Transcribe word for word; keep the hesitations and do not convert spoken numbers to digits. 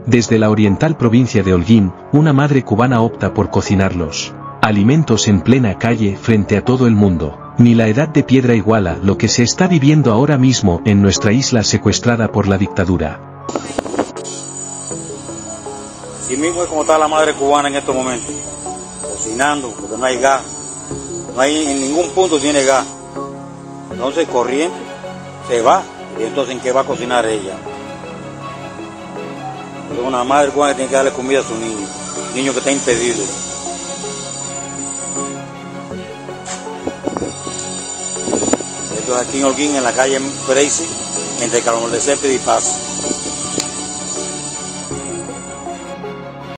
Desde la oriental provincia de Holguín, una madre cubana opta por cocinarlos alimentos en plena calle frente a todo el mundo. Ni la edad de piedra iguala lo que se está viviendo ahora mismo en nuestra isla secuestrada por la dictadura. Así mismo es como está la madre cubana en estos momentos, cocinando, porque no hay gas, no hay, en ningún punto tiene gas. Entonces corriente, se va, y entonces ¿en qué va a cocinar ella? Es una madre cubana que tiene que darle comida a su niño, niño que está impedido. Esto es aquí en Holguín, en la calle Freise, entre Calomar de Césped y Paz.